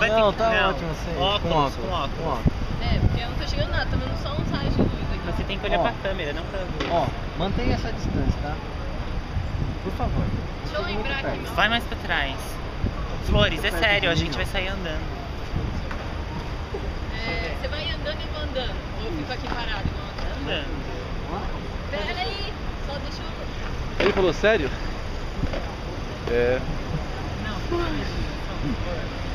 Não, tá ótimo assim. Óculos, Com com óculos. É, porque eu não tô chegando nada, tô vendo só uns raios de luz aqui. Você tem que olhar pra câmera, não pra luz. Ó, mantenha essa distância, tá? Por favor. Deixa eu lembrar aqui, meu. Vai mais pra trás. Flores, é sério, a gente vai sair andando. É, você vai andando e eu vou andando. Ou eu fico aqui parado igual andando. Andando. Pera aí, só deixa eu... Ele falou sério? É. Não,